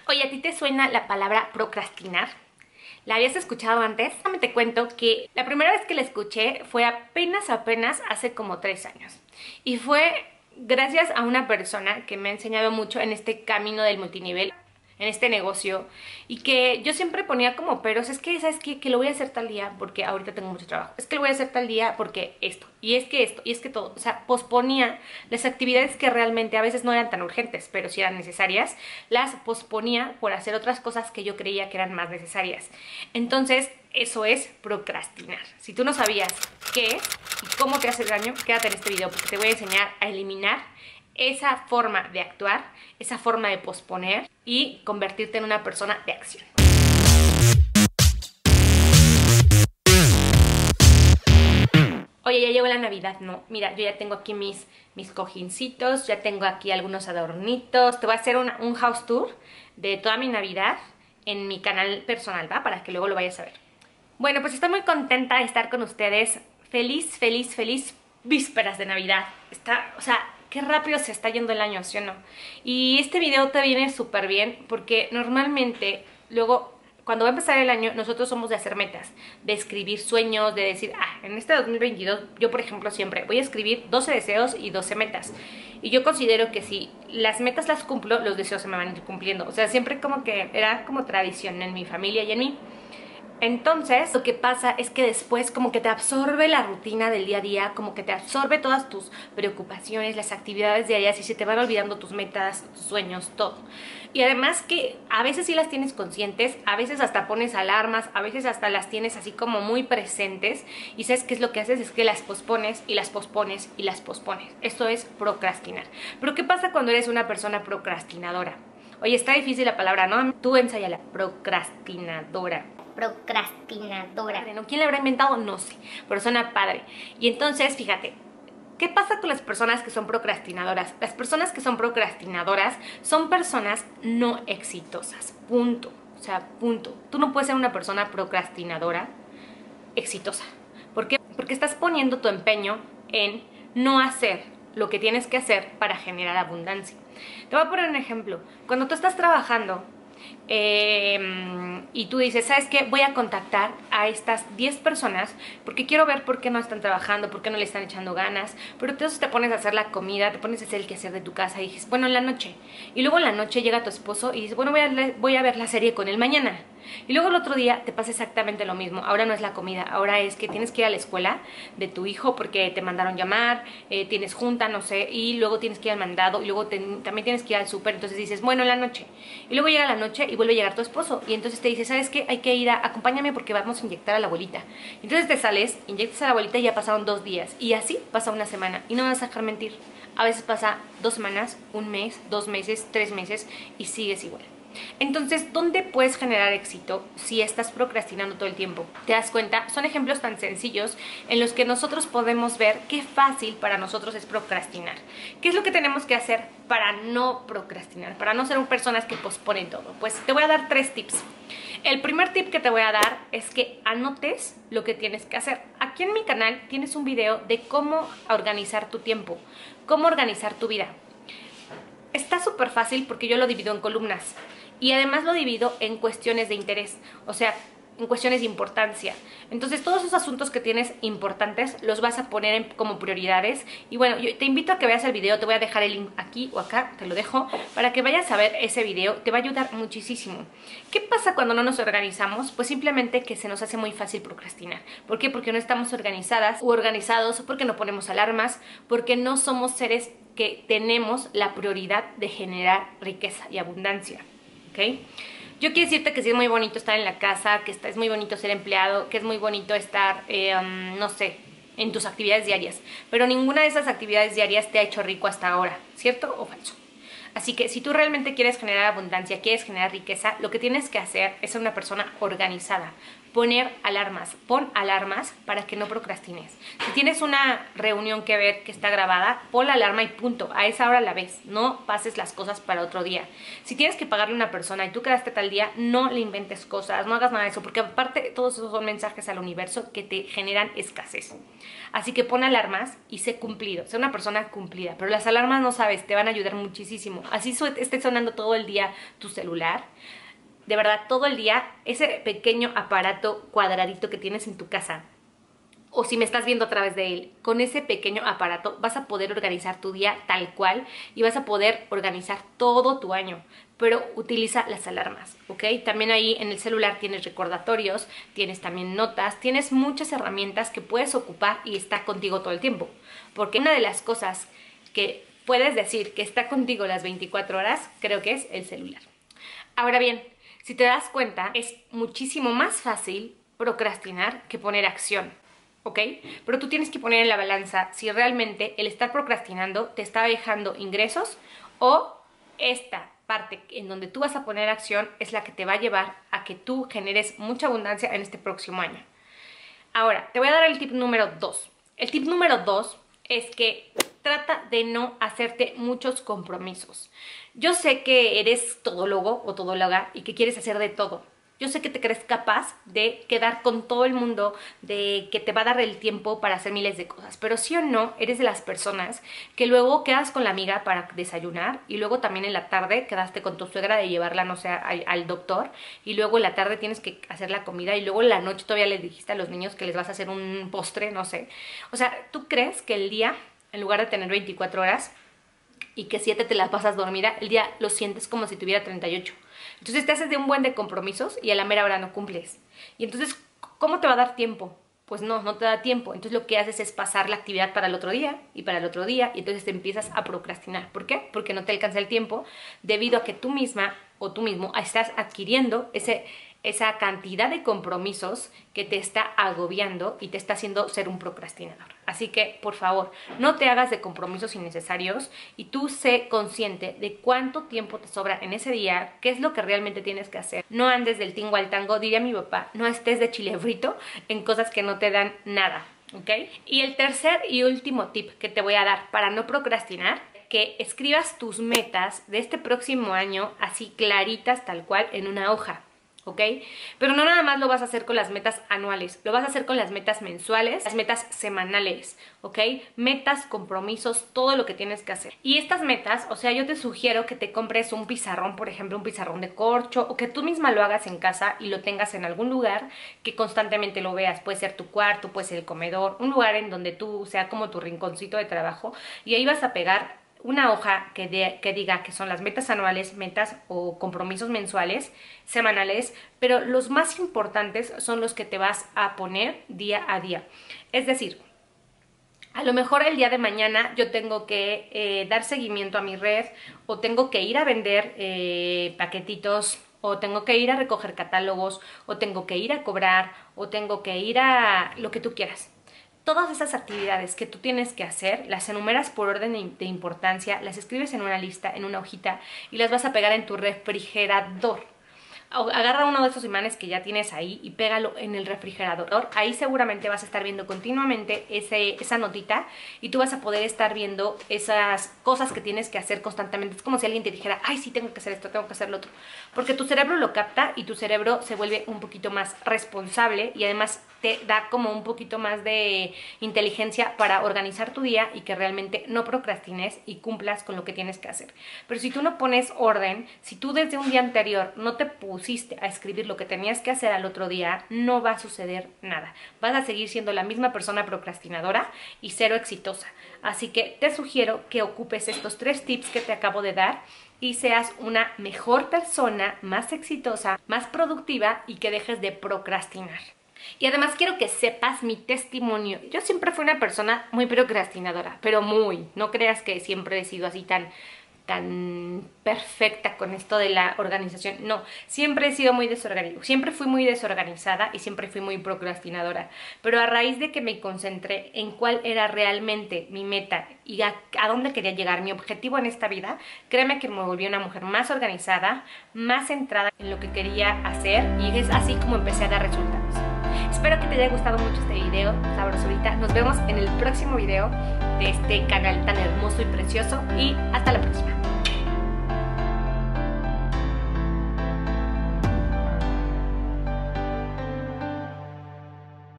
Oye, ¿a ti te suena la palabra procrastinar? ¿La habías escuchado antes? Déjame te cuento que la primera vez que la escuché fue apenas hace como 3 años. Y fue gracias a una persona que me ha enseñado mucho en este camino del multinivel, en este negocio, y que yo siempre ponía como peros, es que, ¿sabes qué? Que lo voy a hacer tal día porque ahorita tengo mucho trabajo, es que lo voy a hacer tal día porque esto, y es que todo, o sea, posponía las actividades que realmente a veces no eran tan urgentes, pero sí eran necesarias, las posponía por hacer otras cosas que yo creía que eran más necesarias. Entonces, eso es procrastinar. Si tú no sabías qué es y cómo te hace daño, quédate en este video porque te voy a enseñar a eliminar esa forma de actuar, esa forma de posponer y convertirte en una persona de acción. Oye, ya llegó la Navidad, ¿no? Mira, yo ya tengo aquí mis cojincitos, ya tengo aquí algunos adornitos. Te voy a hacer un house tour de toda mi Navidad en mi canal personal, ¿va? Para que luego lo vayas a ver. Bueno, pues estoy muy contenta de estar con ustedes. Feliz, feliz, feliz vísperas de Navidad. O sea, qué rápido se está yendo el año, ¿sí o no? Y este video te viene súper bien porque normalmente luego cuando va a empezar el año nosotros somos de hacer metas, de escribir sueños, de decir, en este 2022 yo por ejemplo siempre voy a escribir 12 deseos y 12 metas. Y yo considero que si las metas las cumplo, los deseos se me van a ir cumpliendo. O sea, siempre como que era como tradición en mi familia y en mí. Entonces, lo que pasa es que después como que te absorbe la rutina del día a día, como que te absorbe todas tus preocupaciones, las actividades diarias y se te van olvidando tus metas, tus sueños, todo. Y además que a veces sí las tienes conscientes, a veces hasta pones alarmas, a veces hasta las tienes así como muy presentes y ¿sabes qué es lo que haces? Es que las pospones y las pospones y las pospones. Esto es procrastinar. Pero ¿qué pasa cuando eres una persona procrastinadora? Oye, está difícil la palabra, ¿no? Tú ensáyala, procrastinadora. ¿No? ¿Quién la habrá inventado? No sé, pero suena padre. Y entonces, fíjate, ¿qué pasa con las personas que son procrastinadoras? Las personas que son procrastinadoras son personas no exitosas, punto. O sea, punto. Tú no puedes ser una persona procrastinadora exitosa. ¿Por qué? Porque estás poniendo tu empeño en no hacer lo que tienes que hacer para generar abundancia. Te voy a poner un ejemplo. Cuando tú estás trabajando y tú dices, ¿sabes qué? Voy a contactar a estas 10 personas porque quiero ver por qué no están trabajando, por qué no le están echando ganas, pero entonces te pones a hacer la comida, te pones a hacer el quehacer de tu casa y dices, bueno, en la noche. Y luego en la noche llega tu esposo y dices, bueno, voy a ver la serie con él mañana. Y luego el otro día te pasa exactamente lo mismo. Ahora no es la comida, ahora es que tienes que ir a la escuela de tu hijo porque te mandaron llamar, tienes junta, no sé, y luego tienes que ir al mandado y luego también tienes que ir al súper. Entonces dices, bueno, en la noche. Y luego llega la noche y vuelve a llegar tu esposo y entonces te dice, ¿sabes qué? Hay que ir acompáñame porque vamos a inyectar a la abuelita. Entonces te sales, inyectas a la abuelita y ya pasaron 2 días. Y así pasa una semana. Y no me vas a dejar mentir. A veces pasa 2 semanas, 1 mes, 2 meses, 3 meses y sigues igual. Entonces, ¿dónde puedes generar éxito si estás procrastinando todo el tiempo? ¿Te das cuenta? Son ejemplos tan sencillos en los que nosotros podemos ver qué fácil para nosotros es procrastinar. ¿Qué es lo que tenemos que hacer para no procrastinar? Para no ser personas que posponen todo. Pues te voy a dar 3 tips. El primer tip que te voy a dar es que anotes lo que tienes que hacer. Aquí en mi canal tienes un video de cómo organizar tu tiempo, cómo organizar tu vida. Está súper fácil porque yo lo divido en columnas. Y además lo divido en cuestiones de interés, o sea, en cuestiones de importancia. Entonces todos esos asuntos que tienes importantes los vas a poner como prioridades. Y bueno, yo te invito a que veas el video, te voy a dejar el link aquí o acá, te lo dejo, para que vayas a ver ese video, te va a ayudar muchísimo. ¿Qué pasa cuando no nos organizamos? Pues simplemente que se nos hace muy fácil procrastinar. ¿Por qué? Porque no estamos organizadas u organizados, porque no ponemos alarmas, porque no somos seres que tenemos la prioridad de generar riqueza y abundancia. ¿Okay? Yo quiero decirte que sí es muy bonito estar en la casa, que es muy bonito ser empleado, que es muy bonito estar, no sé, en tus actividades diarias. Pero ninguna de esas actividades diarias te ha hecho rico hasta ahora, ¿cierto o falso? Así que si tú realmente quieres generar abundancia, quieres generar riqueza, lo que tienes que hacer es ser una persona organizada. poner alarmas. Pon alarmas para que no procrastines. Si tienes una reunión que ver que está grabada, pon la alarma y punto. A esa hora la ves. No pases las cosas para otro día. Si tienes que pagarle a una persona y tú quedaste tal día, no le inventes cosas, no hagas nada de eso, porque aparte todos esos son mensajes al universo que te generan escasez. Así que pon alarmas y sé cumplido. Sé una persona cumplida. Pero las alarmas, no sabes, te van a ayudar muchísimo. Así esté sonando todo el día tu celular. De verdad, todo el día, ese pequeño aparato cuadradito que tienes en tu casa, o si me estás viendo a través de él, con ese pequeño aparato vas a poder organizar tu día tal cual y vas a poder organizar todo tu año. Pero utiliza las alarmas, ¿ok? También ahí en el celular tienes recordatorios, tienes también notas, tienes muchas herramientas que puedes ocupar y está contigo todo el tiempo. Porque una de las cosas que puedes decir que está contigo las 24 horas, creo que es el celular. Ahora bien, si te das cuenta, es muchísimo más fácil procrastinar que poner acción, ¿ok? Pero tú tienes que poner en la balanza si realmente el estar procrastinando te está dejando ingresos o esta parte en donde tú vas a poner acción es la que te va a llevar a que tú generes mucha abundancia en este próximo año. Ahora, te voy a dar el tip número 2. El tip número 2 es que trata de no hacerte muchos compromisos. Yo sé que eres todólogo o todóloga y que quieres hacer de todo. Yo sé que te crees capaz de quedar con todo el mundo, de que te va a dar el tiempo para hacer miles de cosas. Pero sí o no, eres de las personas que luego quedas con la amiga para desayunar y luego también en la tarde quedaste con tu suegra de llevarla, no sé, al doctor y luego en la tarde tienes que hacer la comida y luego en la noche todavía les dijiste a los niños que les vas a hacer un postre, no sé. O sea, ¿tú crees que el día, en lugar de tener 24 horas y que 7 te las pasas dormida, el día lo sientes como si tuviera 38? Entonces te haces de un buen de compromisos y a la mera hora no cumples. Y entonces, ¿cómo te va a dar tiempo? Pues no te da tiempo. Entonces lo que haces es pasar la actividad para el otro día y para el otro día y entonces te empiezas a procrastinar. ¿Por qué? Porque no te alcanza el tiempo debido a que tú misma o tú mismo estás adquiriendo esa cantidad de compromisos que te está agobiando y te está haciendo ser un procrastinador. Así que, por favor, no te hagas de compromisos innecesarios y tú sé consciente de cuánto tiempo te sobra en ese día, qué es lo que realmente tienes que hacer. No andes del tingo al tango, diría mi papá, no estés de chile frito en cosas que no te dan nada, ¿ok? Y el tercer y último tip que te voy a dar para no procrastinar, que escribas tus metas de este próximo año así claritas tal cual en una hoja. ¿Ok? Pero no nada más lo vas a hacer con las metas anuales, lo vas a hacer con las metas mensuales, las metas semanales, ¿ok? Metas, compromisos, todo lo que tienes que hacer. Y estas metas, o sea, yo te sugiero que te compres un pizarrón, por ejemplo, un pizarrón de corcho, o que tú misma lo hagas en casa y lo tengas en algún lugar que constantemente lo veas. Puede ser tu cuarto, puede ser el comedor, un lugar en donde tú sea como tu rinconcito de trabajo y ahí vas a pegar una hoja que diga que son las metas anuales, metas o compromisos mensuales, semanales, pero los más importantes son los que te vas a poner día a día. Es decir, a lo mejor el día de mañana yo tengo que dar seguimiento a mi red o tengo que ir a vender paquetitos o tengo que ir a recoger catálogos o tengo que ir a cobrar o tengo que ir a lo que tú quieras. Todas esas actividades que tú tienes que hacer, las enumeras por orden de importancia, las escribes en una lista, en una hojita y las vas a pegar en tu refrigerador. Agarra uno de esos imanes que ya tienes ahí y pégalo en el refrigerador. Ahí seguramente vas a estar viendo continuamente esa notita y tú vas a poder estar viendo esas cosas que tienes que hacer constantemente. Es como si alguien te dijera, ay, sí, tengo que hacer esto, tengo que hacer lo otro. Porque tu cerebro lo capta y tu cerebro se vuelve un poquito más responsable y además te da como un poquito más de inteligencia para organizar tu día y que realmente no procrastines y cumplas con lo que tienes que hacer. Pero si tú no pones orden, si tú desde un día anterior no te pusiste a escribir lo que tenías que hacer al otro día, no va a suceder nada. Vas a seguir siendo la misma persona procrastinadora y cero exitosa. Así que te sugiero que ocupes estos 3 tips que te acabo de dar y seas una mejor persona, más exitosa, más productiva y que dejes de procrastinar. Y además quiero que sepas mi testimonio. Yo siempre fui una persona muy procrastinadora, pero muy. No creas que siempre he sido así tan tan perfecta con esto de la organización. No, siempre he sido muy desorganizada, siempre fui muy desorganizada y siempre fui muy procrastinadora. Pero a raíz de que me concentré en cuál era realmente mi meta y a dónde quería llegar, mi objetivo en esta vida, créeme que me volví una mujer más organizada, más centrada en lo que quería hacer, y es así como empecé a dar resultados. Espero que te haya gustado mucho este video, sabrosura. Nos vemos en el próximo video de este canal tan hermoso y precioso, y hasta la próxima.